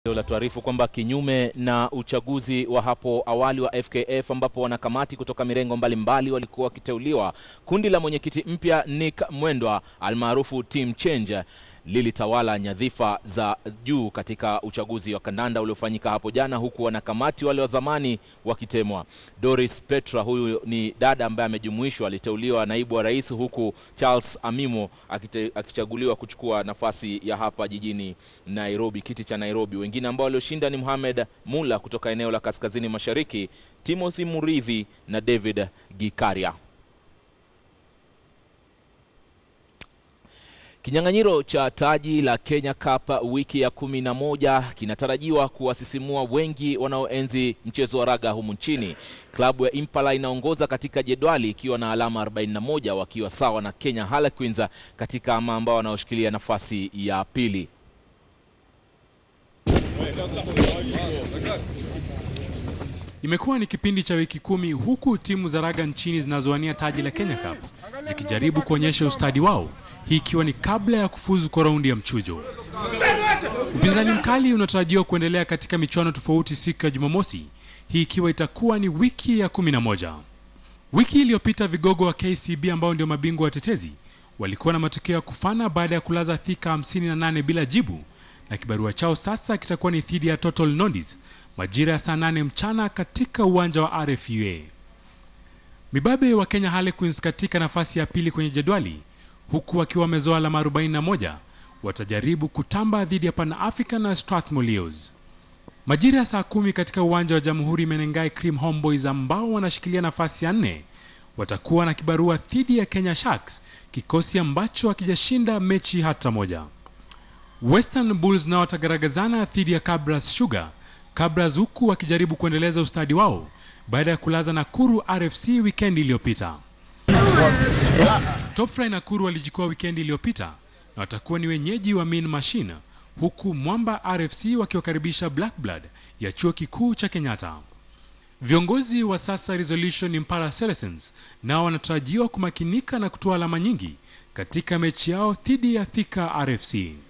La tuarifu kwamba kinyume na uchaguzi wa hapo awali wa FKF ambapo wanakamati kutoka mirengo mbalimbali walikuwa wakiteuliwa, kundi la mwenyekiti mpya Nick Mwendwa almaarufu Team Change lilitawala nyadhifa za juu katika uchaguzi wa kandanda uliofanyika hapo jana, huku wanakamati wale wa zamani wakitemwa. Doris Petra, huyu ni dada ambaye amejumuishwa, aliteuliwa naibu wa rais, huku Charles Amimo akichaguliwa kuchukua nafasi ya hapa jijini Nairobi, kiti cha Nairobi. Wengine ambao walioshinda ni Mohamed Mula kutoka eneo la Kaskazini Mashariki, Timothy Murithi na David Gikaria. Kinyang'anyiro cha taji la Kenya Cup wiki ya 11 kinatarajiwa kuwasisimua wengi wanaoenzi mchezo wa raga humu nchini. Klabu ya Impala inaongoza katika jedwali ikiwa na alama 41 wakiwa sawa na Kenya Harlequins katika ambao wanaoshikilia nafasi ya pili. Imekuwa ni kipindi cha wiki 10 huku timu za raga nchini zinazowania taji la Kenya Cup zikijaribu kuonyesha ustadi wao, hii ikiwa ni kabla ya kufuzu kwa raundi ya mchujo. Upinzani mkali unatarajiwa kuendelea katika michuano tofauti siku ya Jumamosi, hii ikiwa itakuwa ni wiki ya 11. Wiki iliyopita vigogo wa KCB ambao ndio mabingwa watetezi walikuwa na matokeo ya kufana baada ya kulaza Thika 58 bila jibu, na kibarua chao sasa kitakuwa ni dhidi ya Total Nondis majira ya saa 8 mchana katika uwanja wa RFUA. Mibabe wa Kenya Harlequins katika nafasi ya pili kwenye jedwali, huku wakiwa wamezoa alama 41, watajaribu kutamba dhidi ya Pan African na Strathmore Leos. Majira ya saa 10 katika uwanja wa Jamhuri Menengai, Cream Homeboys ambao wanashikilia nafasi ya 4 watakuwa na kibarua dhidi ya Kenya Sharks, kikosi ambacho hakijashinda mechi hata moja. Western Bulls nao watagaragazana dhidi ya Kabras Sugar, Kabras huku wakijaribu kuendeleza ustadi wao baada ya kulaza Nakuru RFC weekend iliyopita. Top Fry Nakuru walijikua weekend iliyopita na watakuwa ni wenyeji wa Mean Machine, huku Mwamba RFC wakiwakaribisha Black Blood ya chuo kikuu cha Kenyatta. Viongozi wa sasa Resolution Impala Saracens nao wanatarajiwa kumakinika na kutoa alama nyingi katika mechi yao dhidi ya Thika RFC.